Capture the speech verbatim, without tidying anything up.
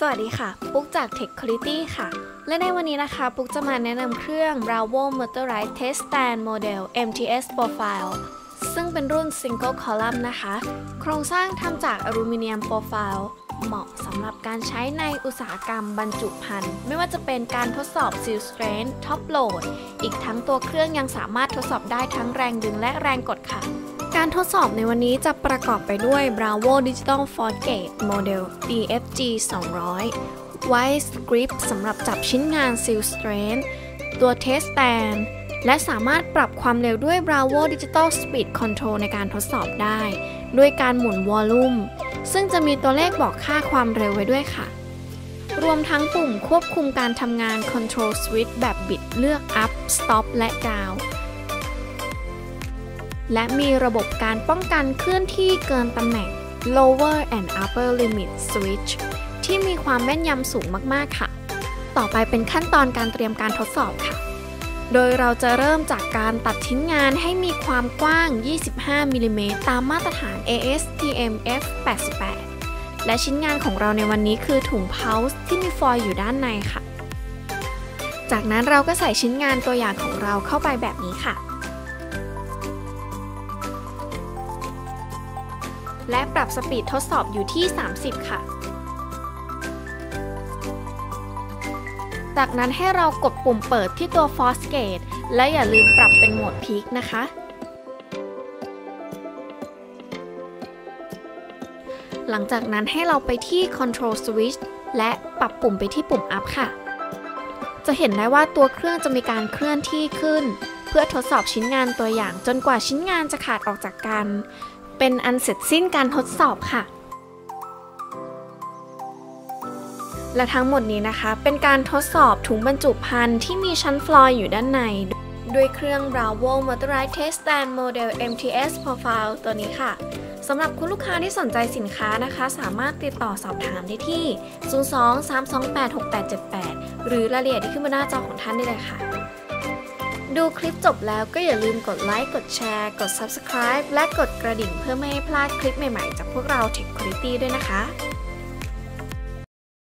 วัสดีค่ะปุ๊กจาก Tech Quality ค่ะและในวันนี้นะคะปุ๊กจะมาแนะนำเครื่อง Bravo Motorized Test Stand Model เอ็ม ที เอส Profile ซึ่งเป็นรุ่น Single Column นะคะโครงสร้างทำจากอลูมิเนียมโปรไฟล์เหมาะสำหรับการใช้ในอุตสาหกรรมบรรจุภัณฑ์ไม่ว่าจะเป็นการทดสอบ Seal Strength Top Load อีกทั้งตัวเครื่องยังสามารถทดสอบได้ทั้งแรงดึงและแรงกดค่ะการทดสอบในวันนี้จะประกอบไปด้วย Bravo Digital Force Gauge Model ดี เอฟ จี สองร้อย Wise Grip สำหรับจับชิ้นงาน Seal Strength ตัว Test Stand และสามารถปรับความเร็วด้วย Bravo Digital Speed Control ในการทดสอบได้ด้วยการหมุนวอลลุ่มซึ่งจะมีตัวเลขบอกค่าความเร็วไว้ด้วยค่ะรวมทั้งปุ่มควบคุมการทำงาน Control Switch แบบบิดเลือก Up Stop และ Downและมีระบบการป้องกันเคลื่อนที่เกินตำแหน่ง Lower and Upper Limit Switch ที่มีความแม่นยำสูงมากๆค่ะต่อไปเป็นขั้นตอนการเตรียมการทดสอบค่ะโดยเราจะเริ่มจากการตัดชิ้นงานให้มีความกว้างยี่สิบห้ามิลลิเมตรตามมาตรฐาน เอ เอส ที เอ็ม เอฟ แปดสิบแปด และชิ้นงานของเราในวันนี้คือถุง Pouch ที่มีฟอยล์อยู่ด้านในค่ะจากนั้นเราก็ใส่ชิ้นงานตัวอย่างของเราเข้าไปแบบนี้ค่ะและปรับสปีดทดสอบอยู่ที่สามสิบค่ะจากนั้นให้เรากดปุ่มเปิดที่ตัว Force Gauge และอย่าลืมปรับเป็นโหมด Peak นะคะหลังจากนั้นให้เราไปที่ Control Switch และปรับปุ่มไปที่ปุ่ม Up ค่ะจะเห็นได้ว่าตัวเครื่องจะมีการเคลื่อนที่ขึ้นเพื่อทดสอบชิ้นงานตัวอย่างจนกว่าชิ้นงานจะขาดออกจากกันเป็นอันเสร็จสิ้นการทดสอบค่ะและทั้งหมดนี้นะคะเป็นการทดสอบถุงบรรจุภัณฑ์ที่มีชั้นฟลอยด์อยู่ด้านในด้วยเครื่อง Bravo Motorized Test Stand Model เอ็ม ที เอส Profile ตัวนี้ค่ะสำหรับคุณลูกค้าที่สนใจสินค้านะคะสามารถติดต่อสอบถามได้ที่ ศูนย์ สอง สาม สอง แปด หก แปด เจ็ด แปด หรือรายละเอียดที่ขึ้นบนหน้าจอของท่านได้เลยค่ะดูคลิปจบแล้วก็อย่าลืมกดไลค์กดแชร์กด Subscribe และกดกระดิ่งเพื่อไม่ให้พลาดคลิปใหม่ๆจากพวกเรา Tech Quality ด้วยนะคะ